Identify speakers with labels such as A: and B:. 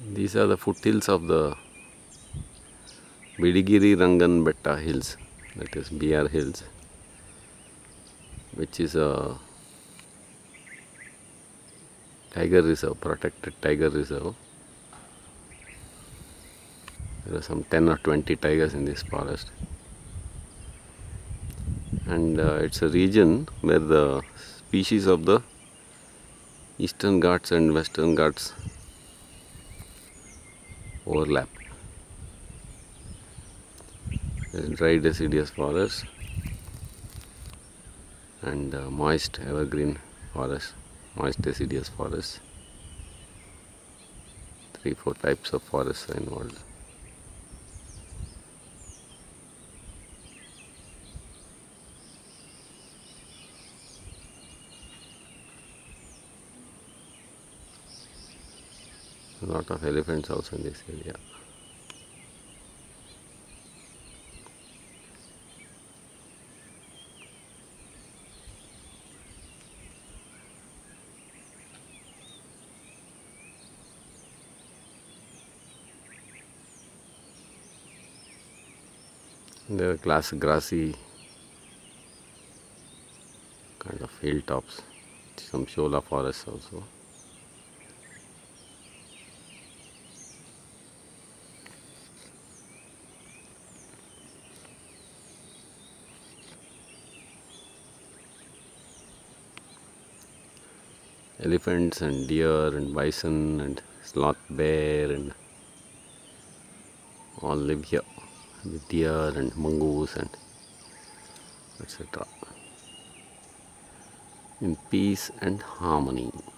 A: These are the foothills of the Bidigiri Rangan Betta Hills, that is BR Hills, which is a tiger reserve, protected tiger reserve. There are some 10 or 20 tigers in this forest, and it's a region where the species of the Eastern Ghats and Western Ghats overlap. There is dry deciduous forest and moist evergreen forest, moist deciduous forest. 3-4 types of forests are involved. A lot of elephants also in this area. There are grassy kind of hilltops, some shola forests also. Elephants and deer and bison and sloth bear and all live here. The deer and mongoose and etc. in peace and harmony.